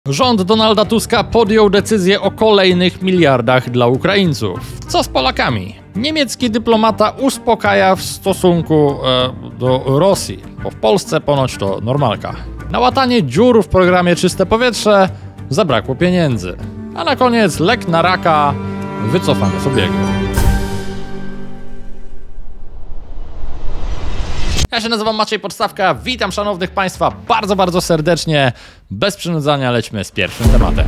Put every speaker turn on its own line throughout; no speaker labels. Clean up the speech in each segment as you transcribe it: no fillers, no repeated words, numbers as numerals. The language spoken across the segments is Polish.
Rząd Donalda Tuska podjął decyzję o kolejnych miliardach dla Ukraińców. Co z Polakami? Niemiecki dyplomata uspokaja w stosunku do Rosji, bo w Polsce ponoć to normalka. Na łatanie dziur w programie Czyste Powietrze zabrakło pieniędzy. A na koniec lek na raka, wycofany z obiegu. Ja się nazywam Maciej Podstawka, witam szanownych Państwa bardzo serdecznie. Bez przynudzania lećmy z pierwszym tematem.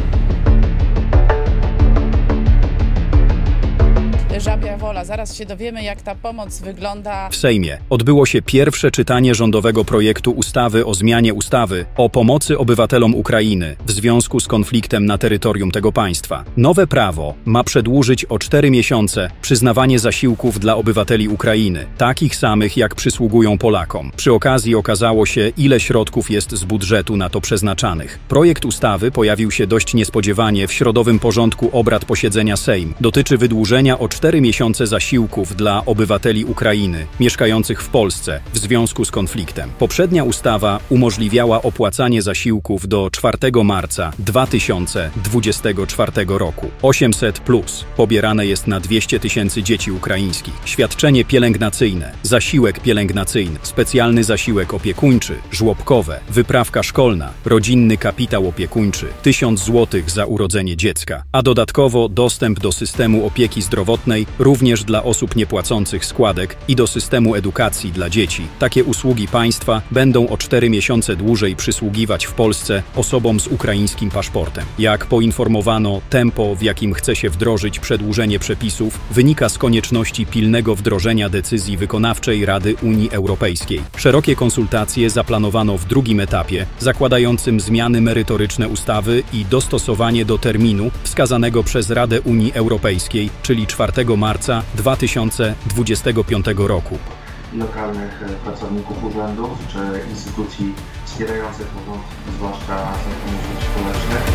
Żabia wola. Zaraz się dowiemy, jak ta pomoc wygląda.
W Sejmie odbyło się pierwsze czytanie rządowego projektu ustawy o zmianie ustawy o pomocy obywatelom Ukrainy w związku z konfliktem na terytorium tego państwa. Nowe prawo ma przedłużyć o 4 miesiące przyznawanie zasiłków dla obywateli Ukrainy, takich samych jak przysługują Polakom. Przy okazji okazało się, ile środków jest z budżetu na to przeznaczanych. Projekt ustawy pojawił się dość niespodziewanie w środowym porządku obrad posiedzenia Sejm. Dotyczy wydłużenia o 4 miesiące zasiłków dla obywateli Ukrainy mieszkających w Polsce w związku z konfliktem. Poprzednia ustawa umożliwiała opłacanie zasiłków do 4 marca 2024 roku. 800+, pobierane jest na 200 000 dzieci ukraińskich. Świadczenie pielęgnacyjne, zasiłek pielęgnacyjny, specjalny zasiłek opiekuńczy, żłobkowe, wyprawka szkolna, rodzinny kapitał opiekuńczy, 1000 zł za urodzenie dziecka, a dodatkowo dostęp do systemu opieki zdrowotnej również dla osób niepłacących składek i do systemu edukacji dla dzieci. Takie usługi państwa będą o 4 miesiące dłużej przysługiwać w Polsce osobom z ukraińskim paszportem. Jak poinformowano, tempo, w jakim chce się wdrożyć przedłużenie przepisów, wynika z konieczności pilnego wdrożenia decyzji wykonawczej Rady Unii Europejskiej. Szerokie konsultacje zaplanowano w drugim etapie, zakładającym zmiany merytoryczne ustawy i dostosowanie do terminu wskazanego przez Radę Unii Europejskiej, czyli 4 marca 2025 roku.
Lokalnych pracowników urzędów czy instytucji wspierających pomoc, zwłaszcza pomocy społecznych.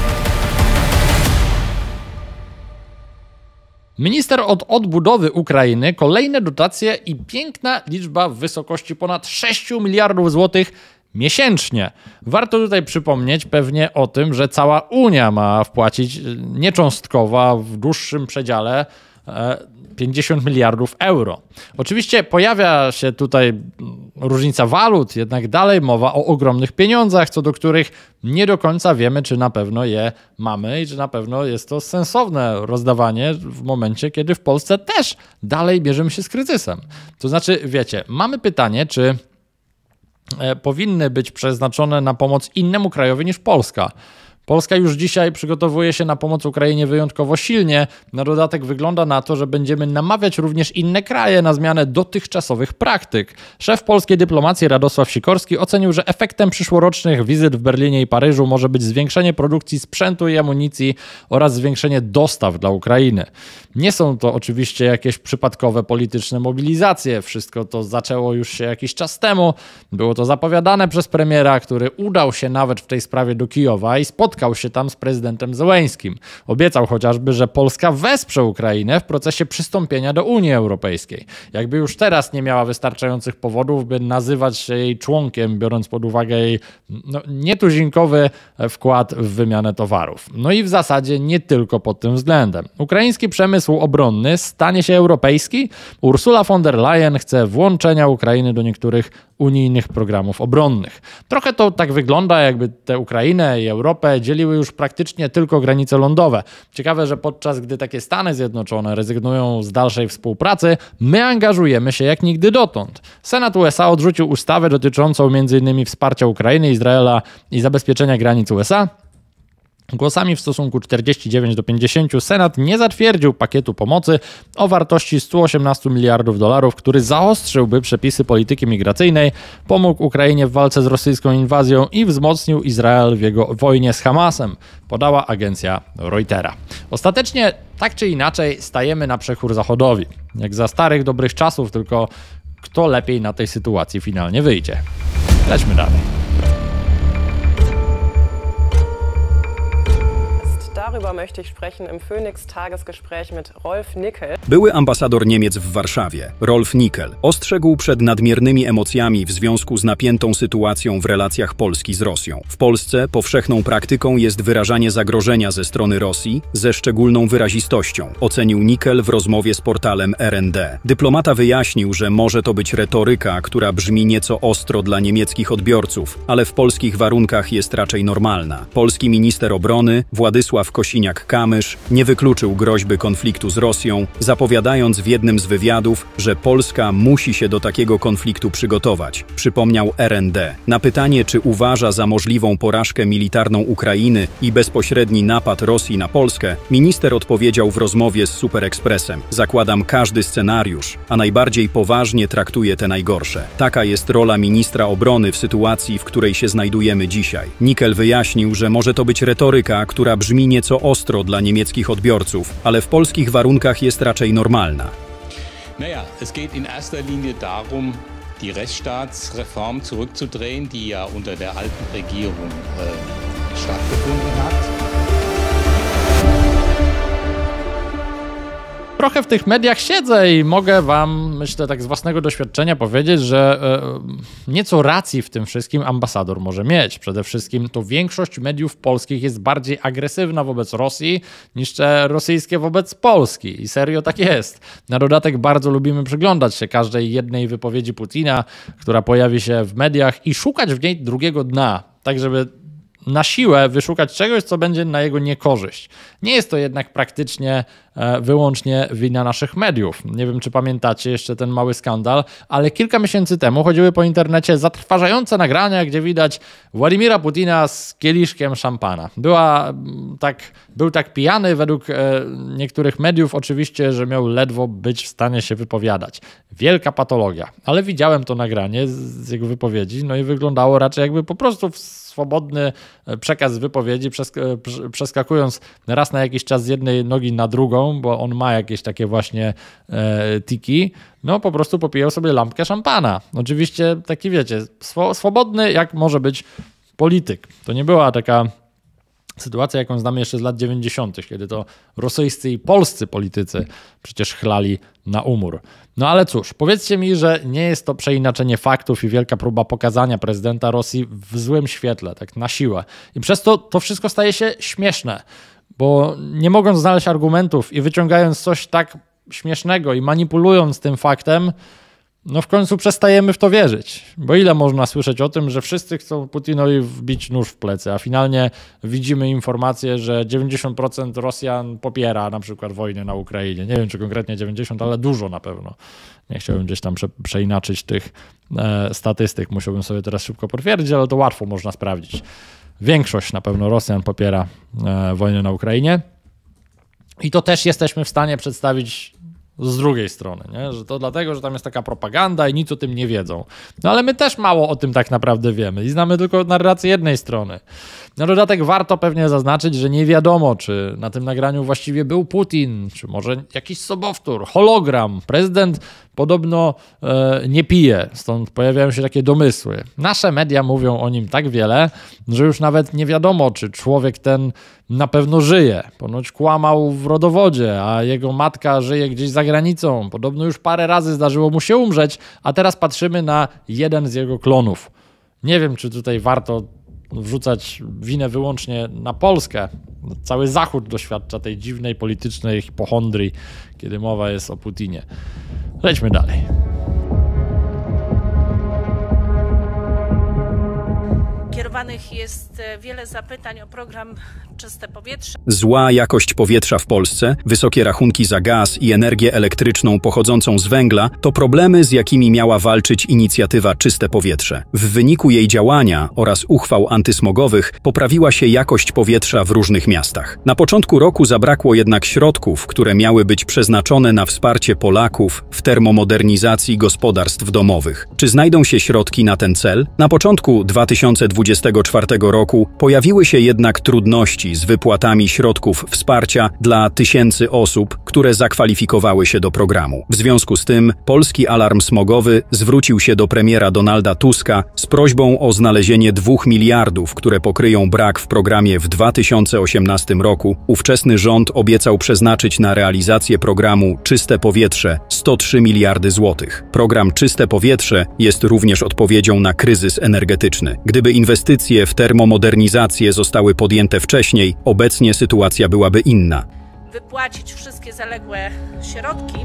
Minister od odbudowy Ukrainy, kolejne dotacje i piękna liczba w wysokości ponad 6 miliardów złotych miesięcznie. Warto tutaj przypomnieć pewnie o tym, że cała Unia ma wpłacić niecząstkowo, a w dłuższym przedziale 50 miliardów euro. Oczywiście pojawia się tutaj różnica walut, jednak dalej mowa o ogromnych pieniądzach, co do których nie do końca wiemy, czy na pewno je mamy i czy na pewno jest to sensowne rozdawanie w momencie, kiedy w Polsce też dalej bierzemy się z kryzysem. To znaczy, wiecie, mamy pytanie, czy powinny być przeznaczone na pomoc innemu krajowi niż Polska. Polska już dzisiaj przygotowuje się na pomoc Ukrainie wyjątkowo silnie. Na dodatek wygląda na to, że będziemy namawiać również inne kraje na zmianę dotychczasowych praktyk. Szef polskiej dyplomacji Radosław Sikorski ocenił, że efektem przyszłorocznych wizyt w Berlinie i Paryżu może być zwiększenie produkcji sprzętu i amunicji oraz zwiększenie dostaw dla Ukrainy. Nie są to oczywiście jakieś przypadkowe polityczne mobilizacje. Wszystko to zaczęło już się jakiś czas temu. Było to zapowiadane przez premiera, który udał się nawet w tej sprawie do Kijowa i spotkał się tam z prezydentem Zełeńskim. Obiecał chociażby, że Polska wesprze Ukrainę w procesie przystąpienia do Unii Europejskiej. Jakby już teraz nie miała wystarczających powodów, by nazywać się jej członkiem, biorąc pod uwagę jej nietuzinkowy wkład w wymianę towarów. No i w zasadzie nie tylko pod tym względem. Ukraiński przemysł obronny stanie się europejski. Ursula von der Leyen chce włączenia Ukrainy do niektórych unijnych programów obronnych. Trochę to tak wygląda, jakby tę Ukrainę i Europę dzieliły już praktycznie tylko granice lądowe. Ciekawe, że podczas gdy takie Stany Zjednoczone rezygnują z dalszej współpracy, my angażujemy się jak nigdy dotąd. Senat USA odrzucił ustawę dotyczącą m.in. wsparcia Ukrainy, Izraela i zabezpieczenia granic USA. Głosami w stosunku 49 do 50 Senat nie zatwierdził pakietu pomocy o wartości 118 miliardów dolarów, który zaostrzyłby przepisy polityki migracyjnej, pomógł Ukrainie w walce z rosyjską inwazją i wzmocnił Izrael w jego wojnie z Hamasem, podała agencja Reutera. Ostatecznie, tak czy inaczej, stajemy na przekór Zachodowi. Jak za starych, dobrych czasów, tylko kto lepiej na tej sytuacji finalnie wyjdzie. Lećmy dalej.
darüber möchte ich sprechen im Phoenix-Tagesgespräch mit Rolf Nickel.
Były ambasador Niemiec w Warszawie, Rolf Nickel, ostrzegł przed nadmiernymi emocjami w związku z napiętą sytuacją w relacjach Polski z Rosją. W Polsce powszechną praktyką jest wyrażanie zagrożenia ze strony Rosji ze szczególną wyrazistością, ocenił Nickel w rozmowie z portalem RND. Dyplomata wyjaśnił, że może to być retoryka, która brzmi nieco ostro dla niemieckich odbiorców, ale w polskich warunkach jest raczej normalna. Polski minister obrony Władysław Kosiniak-Kamysz nie wykluczył groźby konfliktu z Rosją, zapowiadając w jednym z wywiadów, że Polska musi się do takiego konfliktu przygotować, przypomniał RND. Na pytanie, czy uważa za możliwą porażkę militarną Ukrainy i bezpośredni napad Rosji na Polskę, minister odpowiedział w rozmowie z Super Expressem: zakładam każdy scenariusz, a najbardziej poważnie traktuję te najgorsze. Taka jest rola ministra obrony w sytuacji, w której się znajdujemy dzisiaj. Nickel wyjaśnił, że może to być retoryka, która brzmi nieco ostro dla niemieckich odbiorców, ale w polskich warunkach jest raczej normalna.
Naja, es geht in erster Linie darum, die Rechtsstaatsreform zurückzudrehen, die ja unter der alten Regierung stattgefunden hat.
Trochę w tych mediach siedzę i mogę wam, myślę, tak z własnego doświadczenia powiedzieć, że nieco racji w tym wszystkim ambasador może mieć. Przede wszystkim to większość mediów polskich jest bardziej agresywna wobec Rosji niż te rosyjskie wobec Polski. I serio tak jest. Na dodatek bardzo lubimy przyglądać się każdej jednej wypowiedzi Putina, która pojawi się w mediach i szukać w niej drugiego dna, tak żeby na siłę wyszukać czegoś, co będzie na jego niekorzyść. Nie jest to jednak praktycznie wyłącznie wina naszych mediów. Nie wiem, czy pamiętacie jeszcze ten mały skandal, ale kilka miesięcy temu chodziły po internecie zatrważające nagrania, gdzie widać Władimira Putina z kieliszkiem szampana. Był tak pijany według niektórych mediów oczywiście, że miał ledwo być w stanie się wypowiadać. Wielka patologia. Ale widziałem to nagranie z jego wypowiedzi, no i wyglądało raczej jakby po prostu swobodny przekaz wypowiedzi, przeskakując raz na jakiś czas z jednej nogi na drugą, bo on ma jakieś takie właśnie tiki, no po prostu popijał sobie lampkę szampana. Oczywiście taki, wiecie, swobodny jak może być polityk. To nie była taka sytuacja, jaką znamy jeszcze z lat 90., kiedy to rosyjscy i polscy politycy przecież chlali na umór. No ale cóż, powiedzcie mi, że nie jest to przeinaczenie faktów i wielka próba pokazania prezydenta Rosji w złym świetle, tak na siłę. I przez to wszystko staje się śmieszne, bo nie mogąc znaleźć argumentów i wyciągając coś tak śmiesznego i manipulując tym faktem, no w końcu przestajemy w to wierzyć. Bo ile można słyszeć o tym, że wszyscy chcą Putinowi wbić nóż w plecy, a finalnie widzimy informację, że 90% Rosjan popiera na przykład wojnę na Ukrainie. Nie wiem, czy konkretnie 90, ale dużo na pewno. Nie chciałbym gdzieś tam przeinaczyć tych statystyk. Musiałbym sobie teraz szybko potwierdzić, ale to łatwo można sprawdzić. Większość na pewno Rosjan popiera wojnę na Ukrainie. I to też jesteśmy w stanie przedstawić z drugiej strony, nie? Że to dlatego, że tam jest taka propaganda i nic o tym nie wiedzą. No ale my też mało o tym tak naprawdę wiemy i znamy tylko narrację jednej strony. Na dodatek warto pewnie zaznaczyć, że nie wiadomo, czy na tym nagraniu właściwie był Putin, czy może jakiś sobowtór, hologram. Prezydent podobno nie pije, stąd pojawiają się takie domysły. Nasze media mówią o nim tak wiele, że już nawet nie wiadomo, czy człowiek ten na pewno żyje. Ponoć kłamał w rodowodzie, a jego matka żyje gdzieś za granicą. Podobno już parę razy zdarzyło mu się umrzeć, a teraz patrzymy na jeden z jego klonów. Nie wiem, czy tutaj warto wrzucać winę wyłącznie na Polskę. Cały Zachód doświadcza tej dziwnej politycznej hipochondrii, kiedy mowa jest o Putinie. Lećmy dalej.
Kierowanych jest wiele zapytań o program Czyste Powietrze.
Zła jakość powietrza w Polsce, wysokie rachunki za gaz i energię elektryczną pochodzącą z węgla to problemy, z jakimi miała walczyć inicjatywa Czyste Powietrze. W wyniku jej działania oraz uchwał antysmogowych poprawiła się jakość powietrza w różnych miastach. Na początku roku zabrakło jednak środków, które miały być przeznaczone na wsparcie Polaków w termomodernizacji gospodarstw domowych. Czy znajdą się środki na ten cel? Na początku 2020 2024 roku pojawiły się jednak trudności z wypłatami środków wsparcia dla tysięcy osób, które zakwalifikowały się do programu. W związku z tym Polski Alarm Smogowy zwrócił się do premiera Donalda Tuska z prośbą o znalezienie 2 miliardów, które pokryją brak w programie w 2018 roku. Ówczesny rząd obiecał przeznaczyć na realizację programu Czyste Powietrze 103 miliardy złotych. Program Czyste Powietrze jest również odpowiedzią na kryzys energetyczny. Gdyby inwestycje w termomodernizację zostały podjęte wcześniej, obecnie sytuacja byłaby inna.
Wypłacić wszystkie zaległe środki.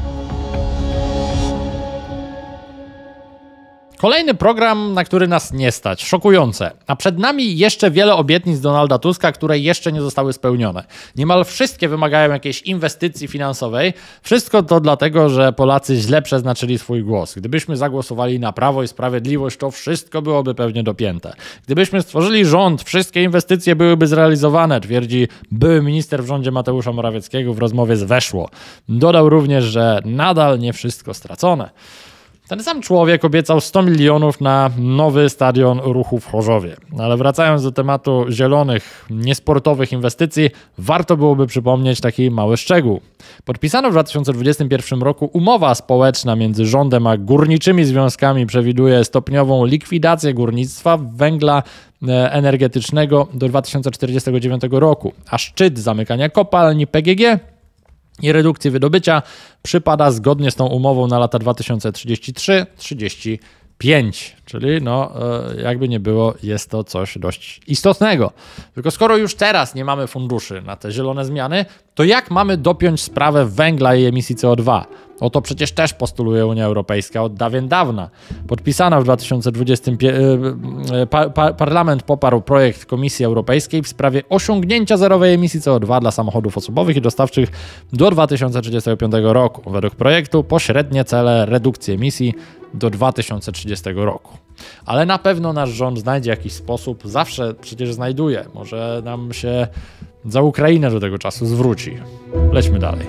Kolejny program, na który nas nie stać. Szokujące. A przed nami jeszcze wiele obietnic Donalda Tuska, które jeszcze nie zostały spełnione. Niemal wszystkie wymagają jakiejś inwestycji finansowej. Wszystko to dlatego, że Polacy źle przeznaczyli swój głos. Gdybyśmy zagłosowali na Prawo i Sprawiedliwość, to wszystko byłoby pewnie dopięte. Gdybyśmy stworzyli rząd, wszystkie inwestycje byłyby zrealizowane, twierdzi były minister w rządzie Mateusza Morawieckiego w rozmowie z Weszło. Dodał również, że nadal nie wszystko stracone. Ten sam człowiek obiecał 100 milionów na nowy stadion ruchu w Chorzowie. Ale wracając do tematu zielonych, niesportowych inwestycji, warto byłoby przypomnieć taki mały szczegół. Podpisano w 2021 roku umowa społeczna między rządem a górniczymi związkami przewiduje stopniową likwidację górnictwa węgla energetycznego do 2049 roku, a szczyt zamykania kopalni PGG i redukcji wydobycia przypada zgodnie z tą umową na lata 2033-35, czyli jakby nie było, jest to coś dość istotnego. Tylko skoro już teraz nie mamy funduszy na te zielone zmiany, to jak mamy dopiąć sprawę węgla i emisji CO2? O to przecież też postuluje Unia Europejska od dawien dawna. Podpisano w 2020 Parlament poparł projekt Komisji Europejskiej w sprawie osiągnięcia zerowej emisji CO2 dla samochodów osobowych i dostawczych do 2035 roku. Według projektu pośrednie cele redukcji emisji do 2030 roku. Ale na pewno nasz rząd znajdzie jakiś sposób, zawsze przecież znajduje. Może nam się za Ukrainę do tego czasu zwróci. Lećmy dalej.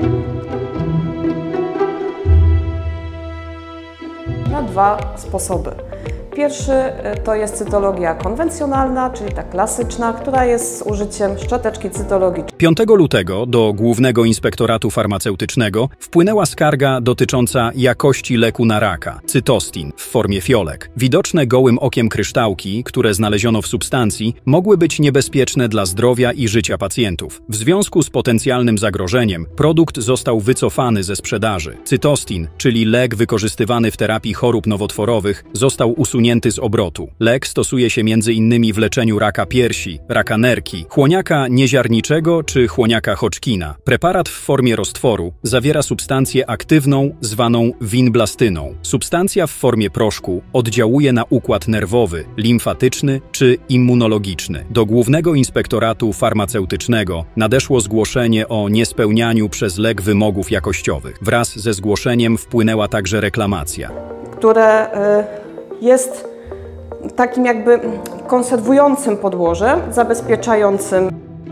Na 2 sposoby. Pierwszy to jest cytologia konwencjonalna, czyli ta klasyczna, która jest z użyciem szczoteczki cytologicznej.
5 lutego do Głównego Inspektoratu Farmaceutycznego wpłynęła skarga dotycząca jakości leku na raka, cytostin, w formie fiolek. Widoczne gołym okiem kryształki, które znaleziono w substancji, mogły być niebezpieczne dla zdrowia i życia pacjentów. W związku z potencjalnym zagrożeniem, produkt został wycofany ze sprzedaży. Cytostin, czyli lek wykorzystywany w terapii chorób nowotworowych, został usunięty z obrotu. Lek stosuje się m.in. w leczeniu raka piersi, raka nerki, chłoniaka nieziarniczego czy chłoniaka Hodgkina. Preparat w formie roztworu zawiera substancję aktywną zwaną winblastyną. Substancja w formie proszku oddziałuje na układ nerwowy, limfatyczny czy immunologiczny. Do Głównego Inspektoratu Farmaceutycznego nadeszło zgłoszenie o niespełnianiu przez lek wymogów jakościowych. Wraz ze zgłoszeniem wpłynęła także reklamacja,
które jest takim jakby konserwującym podłoże, zabezpieczającym.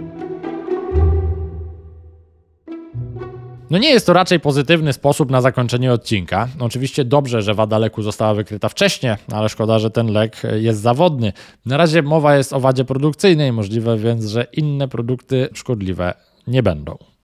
Nie jest to raczej pozytywny sposób na zakończenie odcinka. Oczywiście dobrze, że wada leku została wykryta wcześniej, ale szkoda, że ten lek jest zawodny. Na razie mowa jest o wadzie produkcyjnej, możliwe więc, że inne produkty szkodliwe nie będą.